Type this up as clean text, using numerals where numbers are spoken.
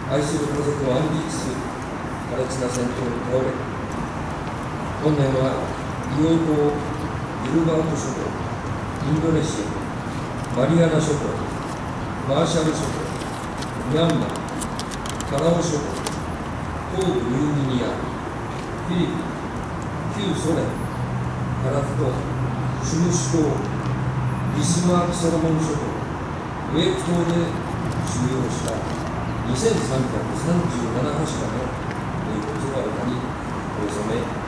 愛する家族を安置する苛烈な戦闘に倒れ、本年は硫黄島、ギルバート諸島、インドネシア、マリアナ諸島、マーシャル諸島、ミャンマー、パラオ諸島、東部ニューギニア、フィリピン、旧ソ連、カラフト、シュムシュ島、ビスマークソロモン諸島、ウェーク島で収容した2337柱の遺骨が丘にお納め